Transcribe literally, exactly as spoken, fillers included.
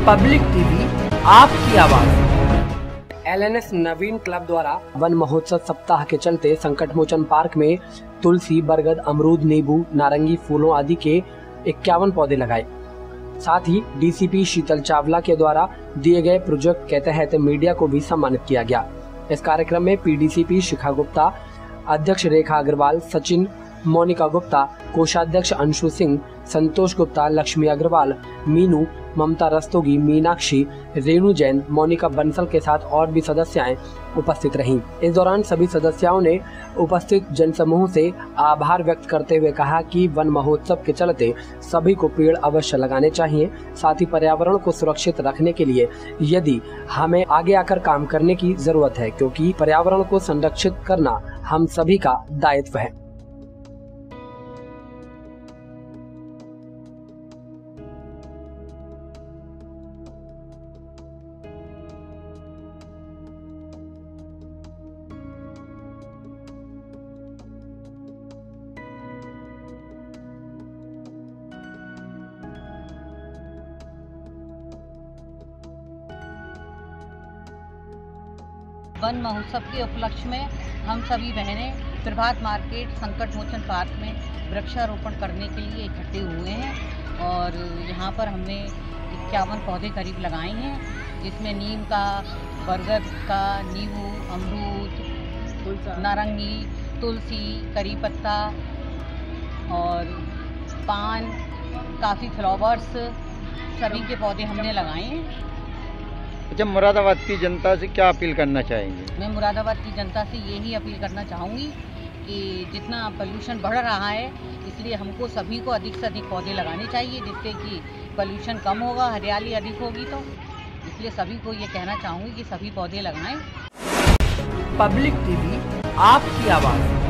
Public TV, आपकी आवाज। L N S Naveen club द्वारा वन महोत्सव सप्ताह के चलते संकट मोचन पार्क में तुलसी, बरगद, अमरूद, नींबू, नारंगी फूलों आदि के इक्यावन पौधे लगाए। साथ ही D C P Sheetal Chawla के द्वारा दिए गए प्रोजेक्ट के तहत मीडिया को भी सम्मानित किया गया। इस कार्यक्रम में P D C P Shikha Gupta, अध्यक्ष रेखा अग्रवाल, सचिन, मोनिका गुप्ता, कोषाध्यक्ष अंशु सिंह, संतोष गुप्ता, लक्ष्मी अग्रवाल, मीनू, ममता रस्तोगी, मीनाक्षी, रेणु जैन, मोनिका बंसल के साथ और भी सदस्याएं उपस्थित रहीं। इस दौरान सभी सदस्यों ने उपस्थित जनसमूह से आभार व्यक्त करते हुए कहा कि वन महोत्सव के चलते सभी को पेड़ अवश्य लगाने चाहिए। साथ ही पर्यावरण को सुरक्षित रखने के लिए यदि हमें आगे आकर काम करने की जरूरत है, क्योंकि पर्यावरण को संरक्षित करना हम सभी का दायित्व है। वन महोत्सव के उपलक्ष्य में हम सभी बहनें प्रभात मार्केट संकट मोचन पार्क में वृक्षारोपण करने के लिए इकट्ठे हुए हैं और यहाँ पर हमने इक्यावन पौधे करीब लगाए हैं, जिसमें नीम का, बरगद का, नींबू, अमरूद, नारंगी, तुलसी, करी पत्ता और पान, काफ़ी फ्लावर्स, सभी के पौधे हमने लगाए हैं। अच्छा, मुरादाबाद की जनता से क्या अपील करना चाहेंगे? मैं मुरादाबाद की जनता से यही अपील करना चाहूँगी कि जितना पोल्यूशन बढ़ रहा है, इसलिए हमको सभी को अधिक से अधिक पौधे लगाने चाहिए, जिससे कि पोल्यूशन कम होगा, हरियाली अधिक होगी। तो इसलिए सभी को ये कहना चाहूँगी कि सभी पौधे लगाएं। पब्लिक टीवी, आपकी आवाज़।